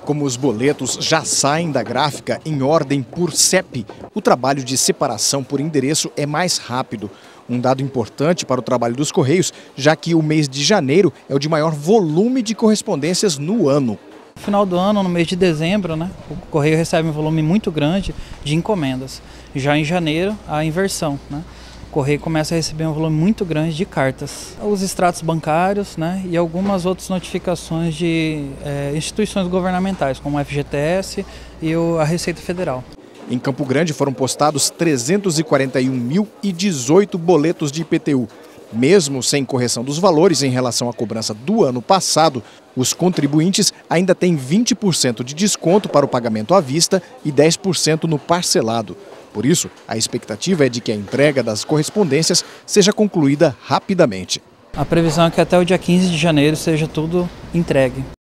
Como os boletos já saem da gráfica em ordem por CEP, o trabalho de separação por endereço é mais rápido. Um dado importante para o trabalho dos Correios, já que o mês de janeiro é o de maior volume de correspondências no ano. No final do ano, no mês de dezembro, o Correio recebe um volume muito grande de encomendas. Já em janeiro, a inversão. O Correio começa a receber um volume muito grande de cartas. Os extratos bancários e algumas outras notificações de instituições governamentais, como o FGTS e a Receita Federal. Em Campo Grande foram postados 341.018 boletos de IPTU. Mesmo sem correção dos valores em relação à cobrança do ano passado, os contribuintes ainda têm 20% de desconto para o pagamento à vista e 10% no parcelado. Por isso, a expectativa é de que a entrega das correspondências seja concluída rapidamente. A previsão é que até o dia 15 de janeiro seja tudo entregue.